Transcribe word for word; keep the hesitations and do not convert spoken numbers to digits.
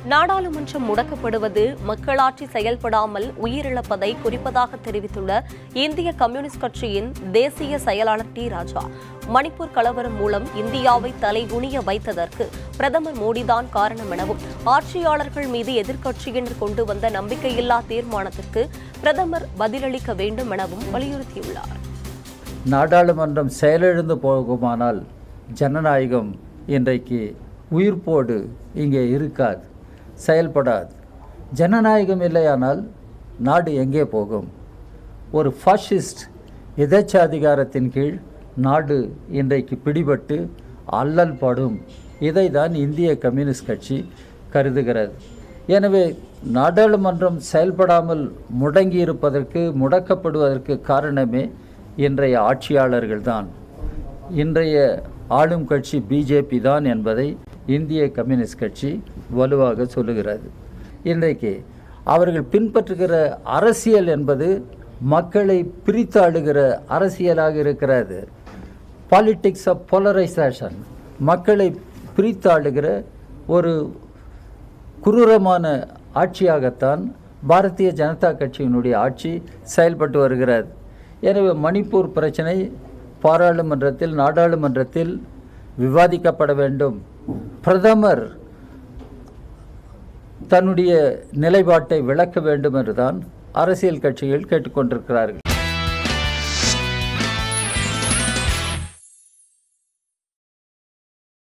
நாடாளுமன்றம் முடக்கப்படுவது மக்களாட்சி செயல்படாமல் உயிரிழப்பதை குறிப்பதாக தெரிவித்துள்ள இந்திய கம்யூனிஸ்ட் கட்சியின் தேசிய செயலாளர் டி ராஜா, மணிப்பூர் கலவரம் மூலம் இந்தியாவை தலைகுனிய வைத்ததற்கு பிரதமர் மோடிதான் காரணம் எனவும், ஆட்சியாளர்கள் மீது எதிர்க்கட்சியினர் கொண்டு வந்த நம்பிக்கையில்லா தீர்மானத்திற்கு பிரதமர் பதிலளிக்க வேண்டும் எனவும் வலியுறுத்தியுள்ளார். நாடாளுமன்றம் செயலிழந்து போகுமானால் ஜனநாயகம் இன்றைக்கு உயிர்ப்போடு இங்கே இருக்காது, செயல்படாது. ஜனநாயகம் இல்லையானால் நாடு எங்கே போகும்? ஒரு ஃபாசிஸ்ட் எதேச்சாதிகாரத்தின் கீழ் நாடு இன்றைக்கு பிடிபட்டு அல்லல் படும். இதை தான் இந்திய கம்யூனிஸ்ட் கட்சி கருதுகிறது. எனவே நாடாளுமன்றம் செயல்படாமல் முடங்கியிருப்பதற்கு, முடக்கப்படுவதற்கு காரணமே இன்றைய ஆட்சியாளர்கள்தான், இன்றைய ஆளும் கட்சி பிஜேபி தான் என்பதை இந்திய கம்யூனிஸ்ட் கட்சி வலுவாக சொல்லுகிறது. இன்றைக்கு அவர்கள் பின்பற்றுகிற அரசியல் என்பது மக்களை பிரித்தாளுகிற அரசியலாக இருக்கிறது. பாலிட்டிக்ஸ் ஆஃப் போலரைசேஷன், மக்களை பிரித்தாளுகிற ஒரு குரூரமான ஆட்சியாகத்தான் பாரதிய ஜனதா கட்சியினுடைய ஆட்சி செயல்பட்டு வருகிறது. எனவே மணிப்பூர் பிரச்சனை பாராளுமன்றத்தில், நாடாளுமன்றத்தில் விவாதிக்கப்பட வேண்டும். பிரதமர் தன்னுடைய நிலைப்பாட்டை விளக்க வேண்டும் என்றுதான் அரசியல் கட்சிகள் கேட்டுக்கொண்டிருக்கிறார்கள்.